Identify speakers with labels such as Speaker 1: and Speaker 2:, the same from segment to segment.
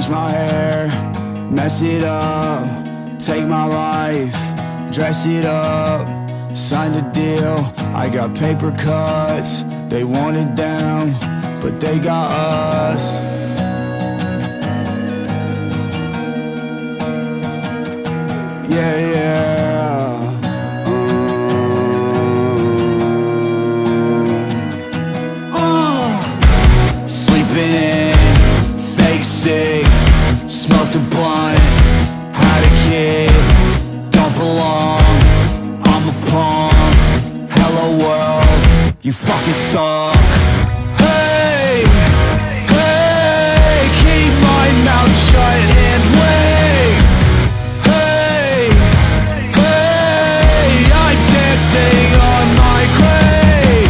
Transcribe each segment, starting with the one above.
Speaker 1: Bleach my hair, mess it up, take my life, dress it up, sign the deal. I got paper cuts, they want it down, but they got us. Yeah, yeah. Sleepin, fake sick, smoked a blunt, had a kid, don't belong, I'm a punk, hello world, you fucking suck. Hey, hey, keep my mouth shut and wait. Hey, hey, I'm dancing on my grave.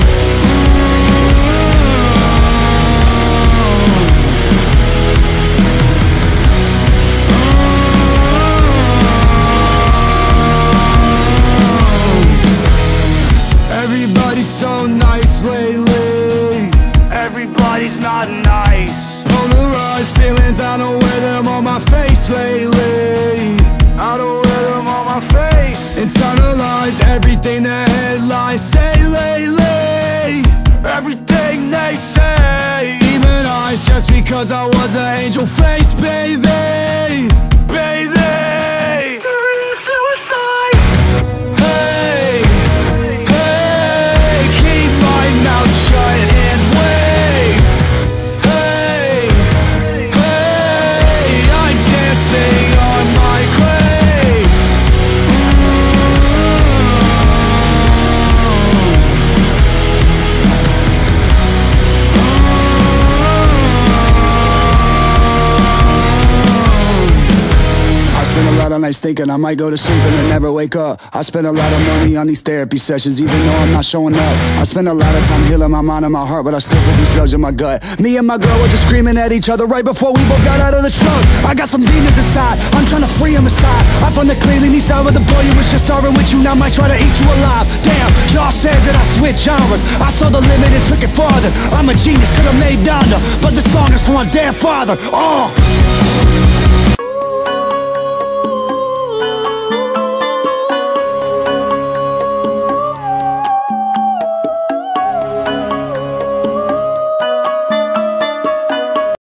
Speaker 1: Everybody's so nice lately.
Speaker 2: Everybody's not nice.
Speaker 1: Polarized feelings, I don't wear them on my face lately.
Speaker 2: I don't wear them on my face.
Speaker 1: Internalized everything the headlines say lately.
Speaker 2: Everything they say.
Speaker 1: Demonized just because I was an angel face, baby.
Speaker 2: Baby, suicide.
Speaker 1: Hey, hey, keep my mouth shut and wait. Hey, hey, I'm dancing on my grave. I spend a lot of nights thinking I might go to sleep and then never wake up. I spend a lot of money on these therapy sessions even though I'm not showing up. I spend a lot of time healing my mind and my heart, but I still put these drugs in my gut. Me and my girl were just screaming at each other right before we both got out of the truck. I got some demons inside, I'm trying to free them aside. I found the clearly need side with the boy who was just starving with you, now might try to eat you alive. Damn, y'all said that I switch genres, I saw the limit and took it farther. I'm a genius, could've made Donda, but the song is for my dead father.